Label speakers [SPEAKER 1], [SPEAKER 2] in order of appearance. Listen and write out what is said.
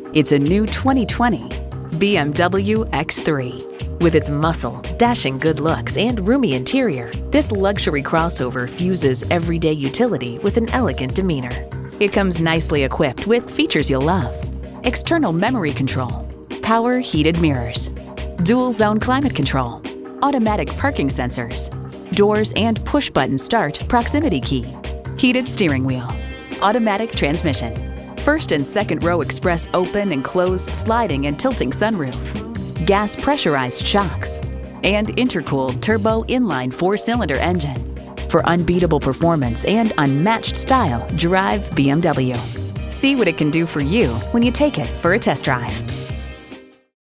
[SPEAKER 1] It's a new 2020 BMW X3. With its muscle, dashing good looks, and roomy interior, this luxury crossover fuses everyday utility with an elegant demeanor. It comes nicely equipped with features you'll love: external memory control, power heated mirrors, dual zone climate control, automatic parking sensors, doors and push-button start proximity key, heated steering wheel, automatic transmission, first and second row express open and close sliding and tilting sunroof, gas pressurized shocks, and intercooled turbo inline 4-cylinder engine. For unbeatable performance and unmatched style, drive BMW. See what it can do for you when you take it for a test drive.